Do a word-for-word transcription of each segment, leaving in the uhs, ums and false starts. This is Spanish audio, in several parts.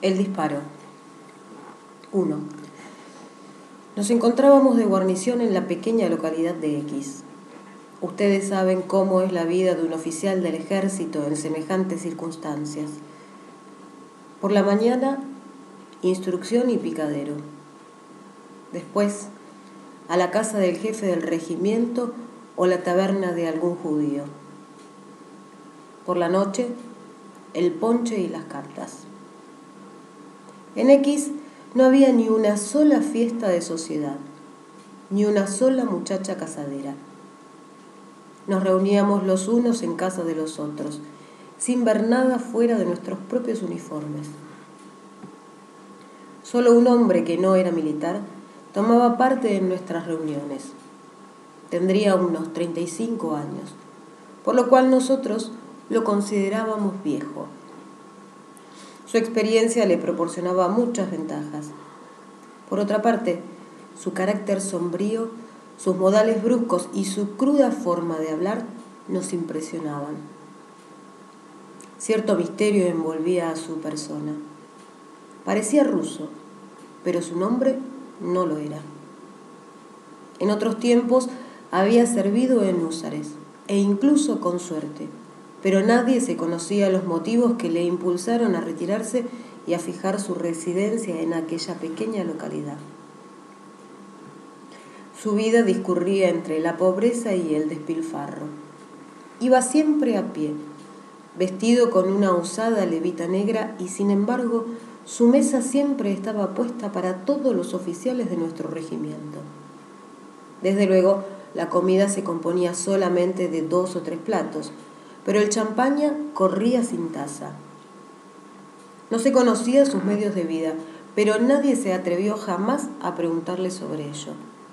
El disparo. uno. Nos encontrábamos de guarnición en la pequeña localidad de X. Ustedes saben cómo es la vida de un oficial del ejército en semejantes circunstancias. Por la mañana, instrucción y picadero. Después, a la casa del jefe del regimiento o la taberna de algún judío. Por la noche, el ponche y las cartas. En X no había ni una sola fiesta de sociedad, ni una sola muchacha casadera. Nos reuníamos los unos en casa de los otros, sin ver nada fuera de nuestros propios uniformes. Solo un hombre que no era militar tomaba parte en nuestras reuniones. Tendría unos treinta y cinco años, por lo cual nosotros lo considerábamos viejo. Su experiencia le proporcionaba muchas ventajas. Por otra parte, su carácter sombrío, sus modales bruscos y su cruda forma de hablar nos impresionaban. Cierto misterio envolvía a su persona. Parecía ruso, pero su nombre no lo era. En otros tiempos había servido en húsares, e incluso con suerte, pero nadie se conocía los motivos que le impulsaron a retirarse y a fijar su residencia en aquella pequeña localidad. Su vida discurría entre la pobreza y el despilfarro. Iba siempre a pie, vestido con una usada levita negra, y sin embargo su mesa siempre estaba puesta para todos los oficiales de nuestro regimiento. Desde luego, la comida se componía solamente de dos o tres platos, pero el champaña corría sin taza. No se conocía sus medios de vida, pero nadie se atrevió jamás a preguntarle sobre ello.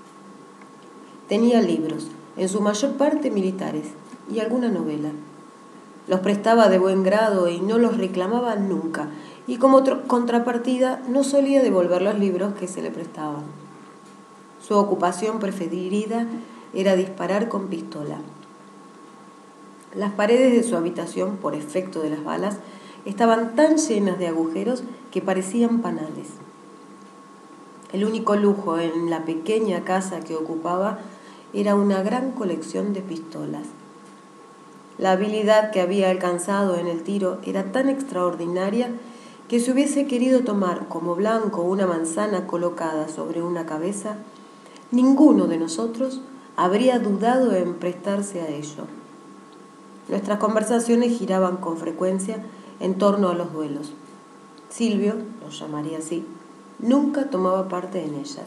Tenía libros, en su mayor parte militares, y alguna novela. Los prestaba de buen grado y no los reclamaba nunca, y como contrapartida no solía devolver los libros que se le prestaban. Su ocupación preferida era disparar con pistola. Las paredes de su habitación, por efecto de las balas, estaban tan llenas de agujeros que parecían panales. El único lujo en la pequeña casa que ocupaba era una gran colección de pistolas. La habilidad que había alcanzado en el tiro era tan extraordinaria que si hubiese querido tomar como blanco una manzana colocada sobre una cabeza, ninguno de nosotros habría dudado en prestarse a ello. Nuestras conversaciones giraban con frecuencia en torno a los duelos. Silvio, lo llamaría así, nunca tomaba parte en ellas.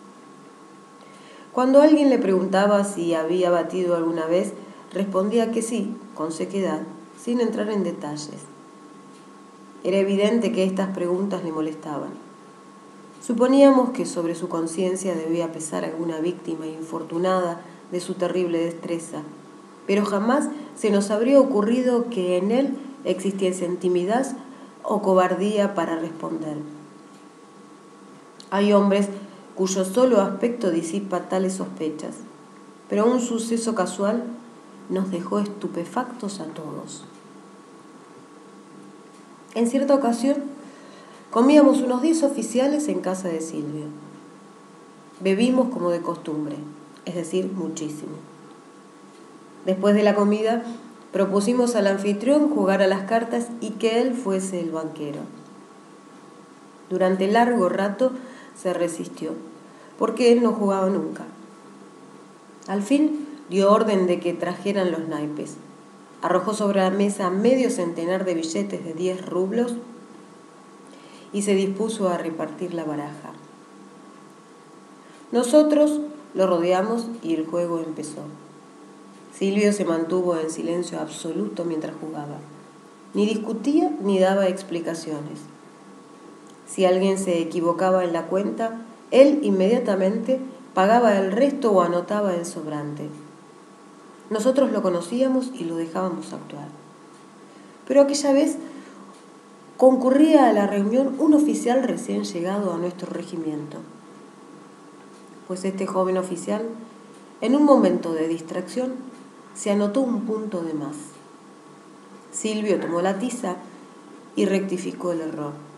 Cuando alguien le preguntaba si había batido alguna vez, respondía que sí, con sequedad, sin entrar en detalles. Era evidente que estas preguntas le molestaban. Suponíamos que sobre su conciencia debía pesar alguna víctima infortunada de su terrible destreza, pero jamás se nos habría ocurrido que en él existiesen timidez o cobardía para responder. Hay hombres cuyo solo aspecto disipa tales sospechas, pero un suceso casual nos dejó estupefactos a todos. En cierta ocasión, comíamos unos diez oficiales en casa de Silvio. Bebimos como de costumbre, es decir, muchísimo. Después de la comida, propusimos al anfitrión jugar a las cartas y que él fuese el banquero. Durante largo rato se resistió, porque él no jugaba nunca. Al fin dio orden de que trajeran los naipes. Arrojó sobre la mesa medio centenar de billetes de diez rublos y se dispuso a repartir la baraja. Nosotros lo rodeamos y el juego empezó. Silvio se mantuvo en silencio absoluto mientras jugaba. Ni discutía ni daba explicaciones. Si alguien se equivocaba en la cuenta, él inmediatamente pagaba el resto o anotaba el sobrante. Nosotros lo conocíamos y lo dejábamos actuar. Pero aquella vez concurría a la reunión un oficial recién llegado a nuestro regimiento. Pues este joven oficial, en un momento de distracción, se anotó un punto de más. Silvio tomó la tiza y rectificó el error.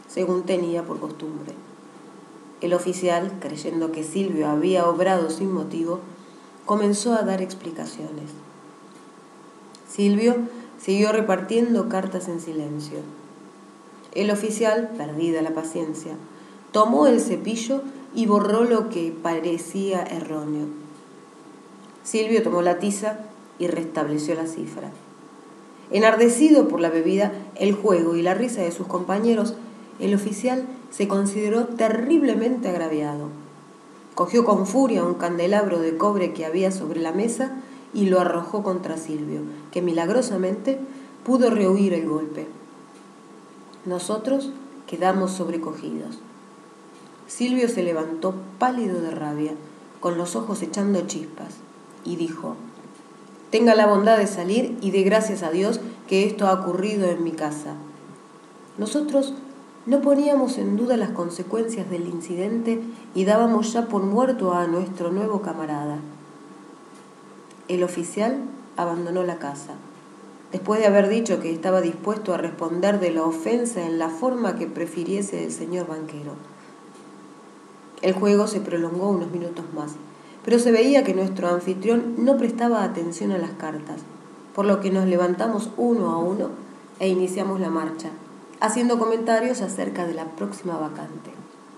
según tenía por costumbre. El oficial, creyendo que Silvio había obrado sin motivo, comenzó a dar explicaciones. Silvio siguió repartiendo cartas en silencio. El oficial, perdida la paciencia, tomó el cepillo y borró lo que parecía erróneo. Silvio tomó la tiza y restableció la cifra. Enardecido por la bebida, el juego y la risa de sus compañeros, el oficial se consideró terriblemente agraviado. Cogió con furia un candelabro de cobre que había sobre la mesa y lo arrojó contra Silvio, que milagrosamente pudo rehuir el golpe. Nosotros quedamos sobrecogidos. Silvio se levantó pálido de rabia, con los ojos echando chispas, y dijo: «Tenga la bondad de salir y dé gracias a Dios que esto ha ocurrido en mi casa». Nosotros no poníamos en duda las consecuencias del incidente y dábamos ya por muerto a nuestro nuevo camarada. El oficial abandonó la casa, después de haber dicho que estaba dispuesto a responder de la ofensa en la forma que prefiriese el señor banquero. El juego se prolongó unos minutos más, pero se veía que nuestro anfitrión no prestaba atención a las cartas, por lo que nos levantamos uno a uno e iniciamos la marcha, haciendo comentarios acerca de la próxima vacante.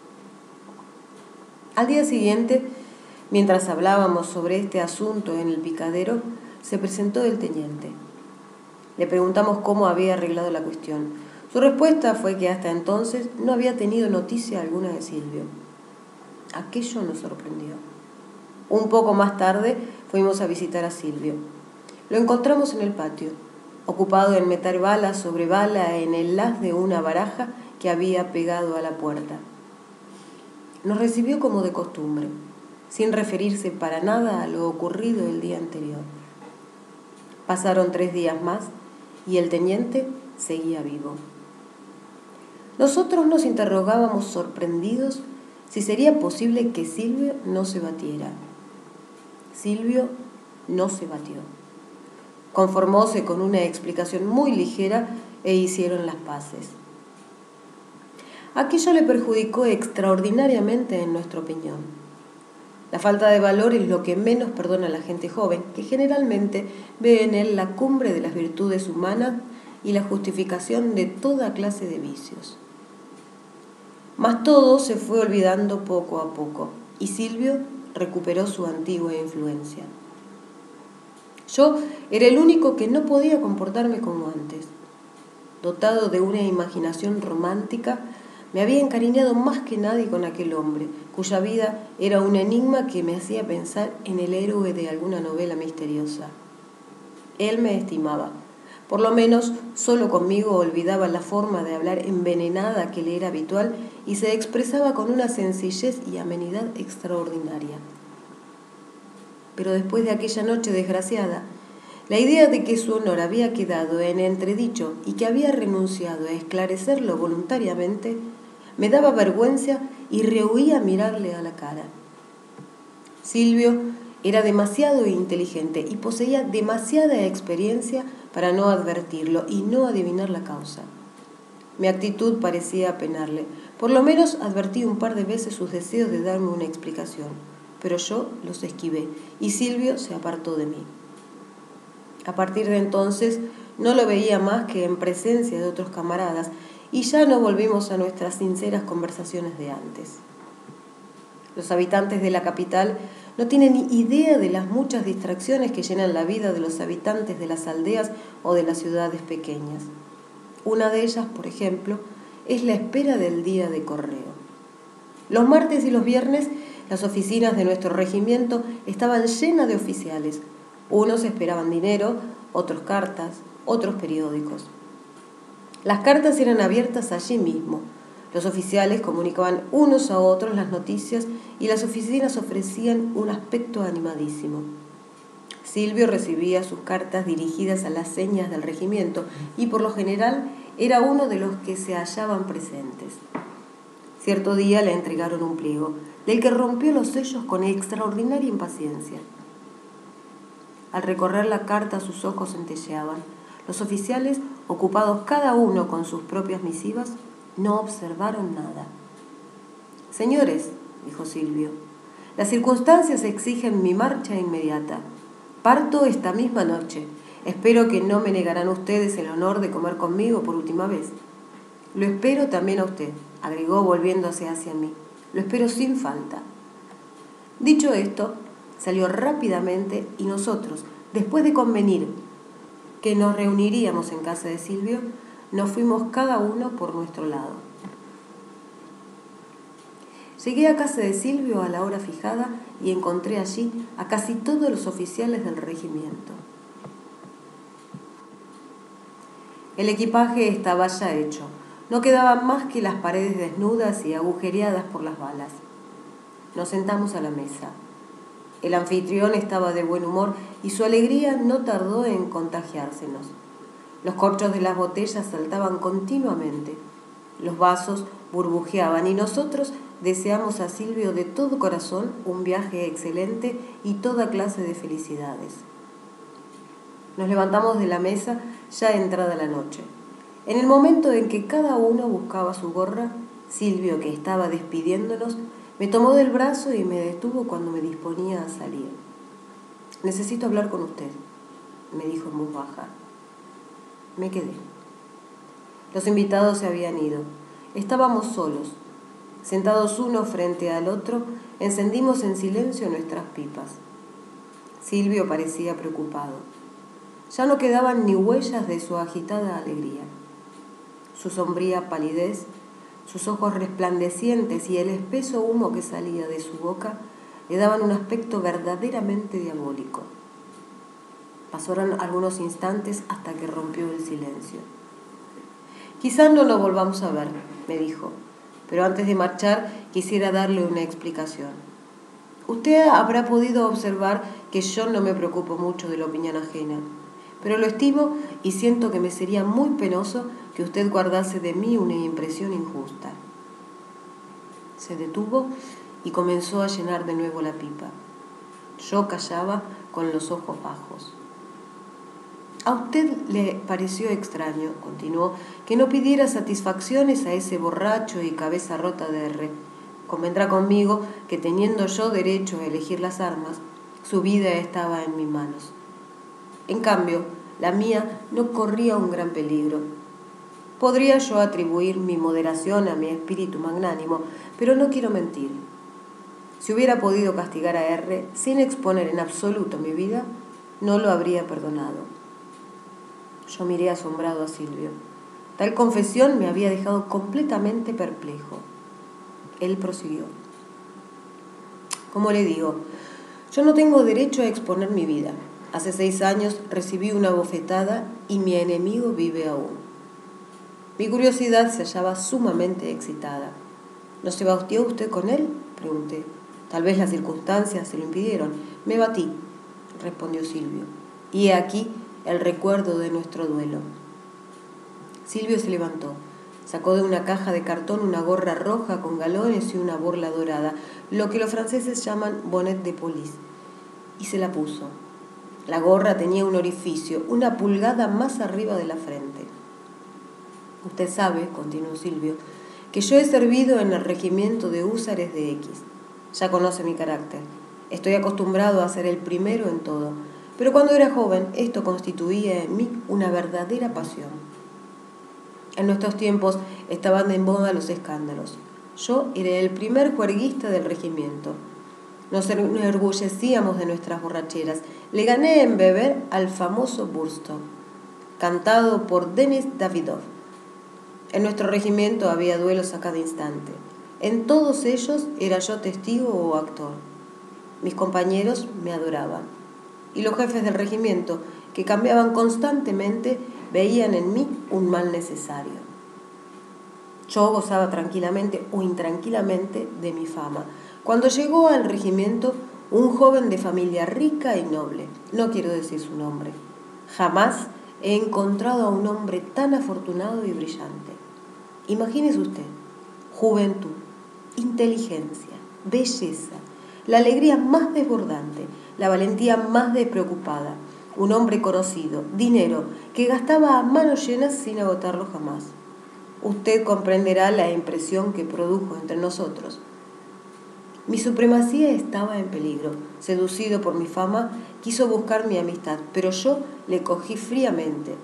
Al día siguiente, mientras hablábamos sobre este asunto en el picadero, se presentó el teniente. Le preguntamos cómo había arreglado la cuestión. Su respuesta fue que hasta entonces no había tenido noticia alguna de Silvio. Aquello nos sorprendió. Un poco más tarde fuimos a visitar a Silvio. Lo encontramos en el patio, ocupado en meter bala sobre bala en el haz de una baraja que había pegado a la puerta. Nos recibió como de costumbre, sin referirse para nada a lo ocurrido el día anterior. Pasaron tres días más y el teniente seguía vivo. Nosotros nos interrogábamos sorprendidos si sería posible que Silvio no se batiera. Silvio no se batió. Conformóse con una explicación muy ligera e hicieron las paces. Aquello le perjudicó extraordinariamente en nuestra opinión. La falta de valor es lo que menos perdona a la gente joven, que generalmente ve en él la cumbre de las virtudes humanas y la justificación de toda clase de vicios. Mas todo se fue olvidando poco a poco, y Silvio recuperó su antigua influencia. Yo era el único que no podía comportarme como antes. Dotado de una imaginación romántica, me había encariñado más que nadie con aquel hombre, cuya vida era un enigma que me hacía pensar en el héroe de alguna novela misteriosa. Él me estimaba. Por lo menos, solo conmigo olvidaba la forma de hablar envenenada que le era habitual y se expresaba con una sencillez y amenidad extraordinaria. Pero después de aquella noche desgraciada, la idea de que su honor había quedado en entredicho y que había renunciado a esclarecerlo voluntariamente, me daba vergüenza y rehuía mirarle a la cara. Silvio era demasiado inteligente y poseía demasiada experiencia para no advertirlo y no adivinar la causa. Mi actitud parecía apenarle. Por lo menos advertí un par de veces sus deseos de darme una explicación, pero yo los esquivé y Silvio se apartó de mí. A partir de entonces no lo veía más que en presencia de otros camaradas y ya no volvimos a nuestras sinceras conversaciones de antes. Los habitantes de la capital no tienen ni idea de las muchas distracciones que llenan la vida de los habitantes de las aldeas o de las ciudades pequeñas. Una de ellas, por ejemplo, es la espera del día de correo. Los martes y los viernes, las oficinas de nuestro regimiento estaban llenas de oficiales. Unos esperaban dinero, otros cartas, otros periódicos. Las cartas eran abiertas allí mismo. Los oficiales comunicaban unos a otros las noticias y las oficinas ofrecían un aspecto animadísimo. Silvio recibía sus cartas dirigidas a las señas del regimiento y por lo general era uno de los que se hallaban presentes. Cierto día le entregaron un pliego, del que rompió los sellos con extraordinaria impaciencia. Al recorrer la carta sus ojos centelleaban. Los oficiales, ocupados cada uno con sus propias misivas, No observaron nada. Señores, dijo Silvio, las circunstancias exigen mi marcha inmediata. Parto esta misma noche. Espero que no me negarán ustedes el honor de comer conmigo por última vez. Lo espero también a usted, agregó volviéndose hacia mí. Lo espero sin falta. Dicho esto, salió rápidamente y nosotros, después de convenir que nos reuniríamos en casa de Silvio, nos fuimos cada uno por nuestro lado. Llegué a casa de Silvio a la hora fijada y encontré allí a casi todos los oficiales del regimiento. El equipaje estaba ya hecho. No quedaban más que las paredes desnudas y agujereadas por las balas. Nos sentamos a la mesa. El anfitrión estaba de buen humor y su alegría no tardó en contagiársenos. Los corchos de las botellas saltaban continuamente. Los vasos burbujeaban y nosotros deseamos a Silvio de todo corazón un viaje excelente y toda clase de felicidades. Nos levantamos de la mesa ya entrada la noche. En el momento en que cada uno buscaba su gorra, Silvio, que estaba despidiéndonos, me tomó del brazo y me detuvo cuando me disponía a salir. «Necesito hablar con usted», me dijo en voz baja. Me quedé. Los invitados se habían ido. Estábamos solos. Sentados uno frente al otro, encendimos en silencio nuestras pipas. Silvio parecía preocupado. Ya no quedaban ni huellas de su agitada alegría. Su sombría palidez, sus ojos resplandecientes y el espeso humo que salía de su boca le daban un aspecto verdaderamente diabólico. Pasaron algunos instantes hasta que rompió el silencio. «Quizás no nos volvamos a ver», me dijo, «pero antes de marchar quisiera darle una explicación. Usted habrá podido observar que yo no me preocupo mucho de la opinión ajena, pero lo estimo y siento que me sería muy penoso que usted guardase de mí una impresión injusta». Se detuvo y comenzó a llenar de nuevo la pipa. Yo callaba con los ojos bajos. «A usted le pareció extraño», continuó, «que no pidiera satisfacciones a ese borracho y cabeza rota de R. Convendrá conmigo que teniendo yo derecho a elegir las armas, su vida estaba en mis manos. En cambio, la mía no corría un gran peligro. Podría yo atribuir mi moderación a mi espíritu magnánimo, pero no quiero mentir. Si hubiera podido castigar a R sin exponer en absoluto mi vida, no lo habría perdonado». Yo miré asombrado a Silvio. Tal confesión me había dejado completamente perplejo. Él prosiguió. «Como le digo, yo no tengo derecho a exponer mi vida. Hace seis años recibí una bofetada y mi enemigo vive aún. Mi curiosidad se hallaba sumamente excitada. ¿No se batió usted con él?», pregunté. «Tal vez las circunstancias se lo impidieron». «Me batí», respondió Silvio. «Y he aquí el recuerdo de nuestro duelo». Silvio se levantó. Sacó de una caja de cartón una gorra roja con galones y una borla dorada, lo que los franceses llaman bonnet de police, y se la puso. La gorra tenía un orificio, una pulgada más arriba de la frente. «Usted sabe», continuó Silvio, «que yo he servido en el regimiento de húsares de X. Ya conoce mi carácter. Estoy acostumbrado a ser el primero en todo. Pero cuando era joven, esto constituía en mí una verdadera pasión. En nuestros tiempos estaban de moda los escándalos. Yo era el primer juerguista del regimiento. Nos enorgullecíamos de nuestras borracheras. Le gané en beber al famoso Bursto, cantado por Denis Davidov. En nuestro regimiento había duelos a cada instante. En todos ellos era yo testigo o actor. Mis compañeros me adoraban. Y los jefes del regimiento, que cambiaban constantemente, veían en mí un mal necesario. Yo gozaba tranquilamente o intranquilamente de mi fama. Cuando llegó al regimiento un joven de familia rica y noble, no quiero decir su nombre, jamás he encontrado a un hombre tan afortunado y brillante. Imagínese usted, juventud, inteligencia, belleza, la alegría más desbordante, la valentía más despreocupada, un hombre conocido, dinero, que gastaba a manos llenas sin agotarlo jamás. Usted comprenderá la impresión que produjo entre nosotros. Mi supremacía estaba en peligro. Seducido por mi fama, quiso buscar mi amistad, pero yo le cogí fríamente.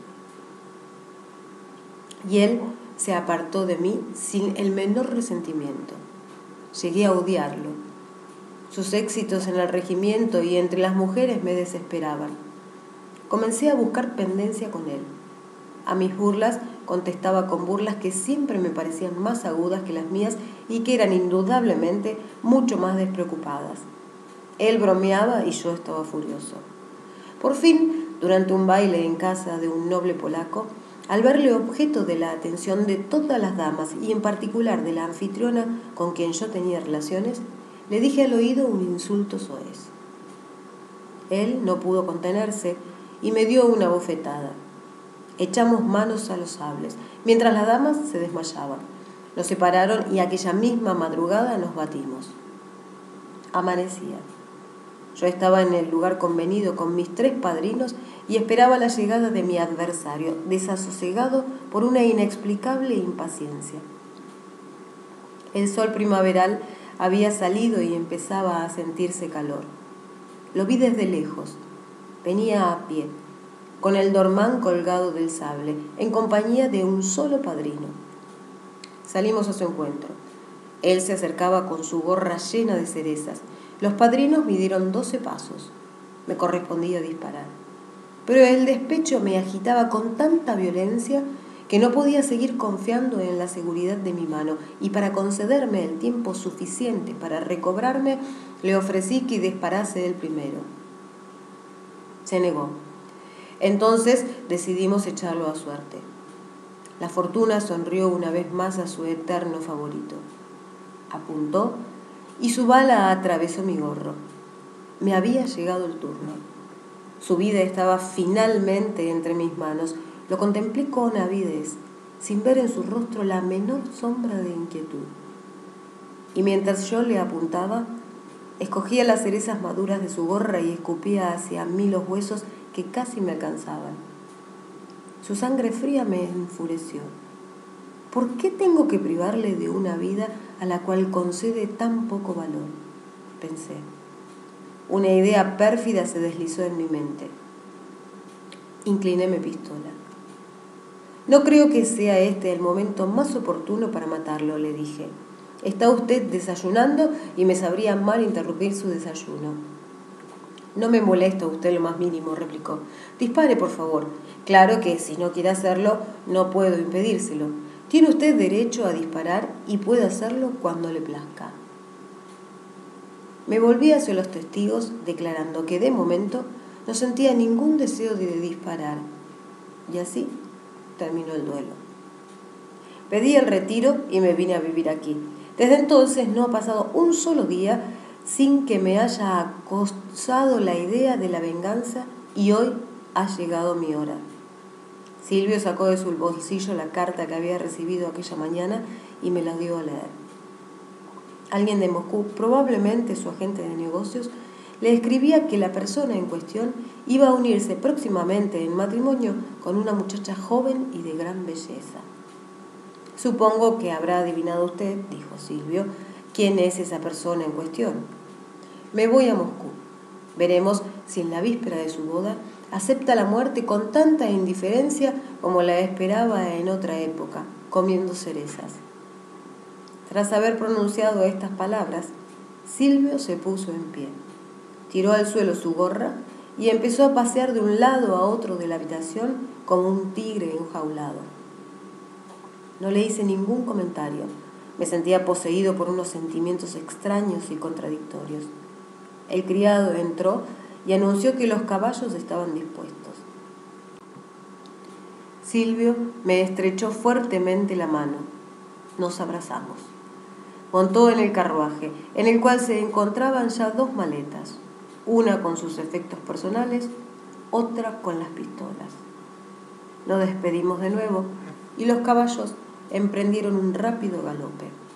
Y él se apartó de mí sin el menor resentimiento. Llegué a odiarlo. Sus éxitos en el regimiento y entre las mujeres me desesperaban. Comencé a buscar pendencia con él. A mis burlas contestaba con burlas que siempre me parecían más agudas que las mías y que eran indudablemente mucho más despreocupadas. Él bromeaba y yo estaba furioso. Por fin, durante un baile en casa de un noble polaco, al verle objeto de la atención de todas las damas y en particular de la anfitriona con quien yo tenía relaciones, le dije al oído un insulto soez. Él no pudo contenerse y me dio una bofetada. Echamos manos a los sables, mientras las damas se desmayaban. Nos separaron y aquella misma madrugada nos batimos. Amanecía. Yo estaba en el lugar convenido con mis tres padrinos y esperaba la llegada de mi adversario, desasosegado por una inexplicable impaciencia. El sol primaveral había salido y empezaba a sentirse calor. Lo vi desde lejos. Venía a pie, con el dormán colgado del sable, en compañía de un solo padrino. Salimos a su encuentro. Él se acercaba con su gorra llena de cerezas. Los padrinos midieron doce pasos. Me correspondía disparar. Pero el despecho me agitaba con tanta violencia que no podía seguir confiando en la seguridad de mi mano, y para concederme el tiempo suficiente para recobrarme, le ofrecí que disparase él primero. Se negó. Entonces decidimos echarlo a suerte. La fortuna sonrió una vez más a su eterno favorito. Apuntó y su bala atravesó mi gorro. Me había llegado el turno. Su vida estaba finalmente entre mis manos. Lo contemplé con avidez, sin ver en su rostro la menor sombra de inquietud. Y mientras yo le apuntaba, escogía las cerezas maduras de su gorra y escupía hacia mí los huesos que casi me alcanzaban. Su sangre fría me enfureció. ¿Por qué tengo que privarle de una vida a la cual concede tan poco valor? Pensé. Una idea pérfida se deslizó en mi mente. Incliné mi pistola. No creo que sea este el momento más oportuno para matarlo, le dije. Está usted desayunando y me sabría mal interrumpir su desayuno. No me molesta usted lo más mínimo, replicó. Dispare, por favor. Claro que si no quiere hacerlo, no puedo impedírselo. Tiene usted derecho a disparar y puede hacerlo cuando le plazca. Me volví hacia los testigos, declarando que de momento no sentía ningún deseo de disparar. Y así terminó el duelo. Pedí el retiro y me vine a vivir aquí. Desde entonces no ha pasado un solo día sin que me haya acosado la idea de la venganza, y hoy ha llegado mi hora. Silvio sacó de su bolsillo la carta que había recibido aquella mañana y me la dio a leer. Alguien de Moscú, probablemente su agente de negocios, le escribía que la persona en cuestión iba a unirse próximamente en matrimonio con una muchacha joven y de gran belleza. Supongo que habrá adivinado usted, dijo Silvio, quién es esa persona en cuestión. Me voy a Moscú. Veremos si en la víspera de su boda acepta la muerte con tanta indiferencia como la esperaba en otra época, comiendo cerezas. Tras haber pronunciado estas palabras, Silvio se puso en pie. Tiró al suelo su gorra y empezó a pasear de un lado a otro de la habitación como un tigre enjaulado. No le hice ningún comentario. Me sentía poseído por unos sentimientos extraños y contradictorios. El criado entró y anunció que los caballos estaban dispuestos. Silvio me estrechó fuertemente la mano. Nos abrazamos. Montó en el carruaje, en el cual se encontraban ya dos maletas, una con sus efectos personales, otra con las pistolas. Nos despedimos de nuevo y los caballos emprendieron un rápido galope.